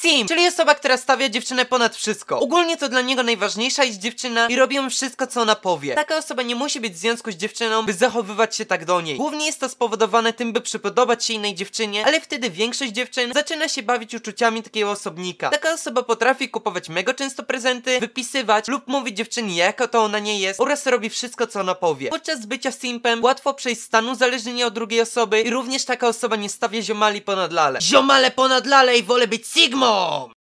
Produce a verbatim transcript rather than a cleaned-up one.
Sim, czyli osoba, która stawia dziewczynę ponad wszystko. Ogólnie to dla niego najważniejsza jest dziewczyna i robi ją wszystko, co ona powie. Taka osoba nie musi być w związku z dziewczyną, by zachowywać się tak do niej. Głównie jest to spowodowane tym, by przypodobać się innej dziewczynie, ale wtedy większość dziewczyn zaczyna się bawić uczuciami takiego osobnika. Taka osoba potrafi kupować mega często prezenty, wypisywać lub mówić dziewczynie, jaka to ona nie jest oraz robi wszystko, co ona powie. Podczas bycia simpem łatwo przejść stan uzależnienia od drugiej osoby i również taka osoba nie stawia ziomali ponad lale. Ziomale ponad lale i wolę być sigmą!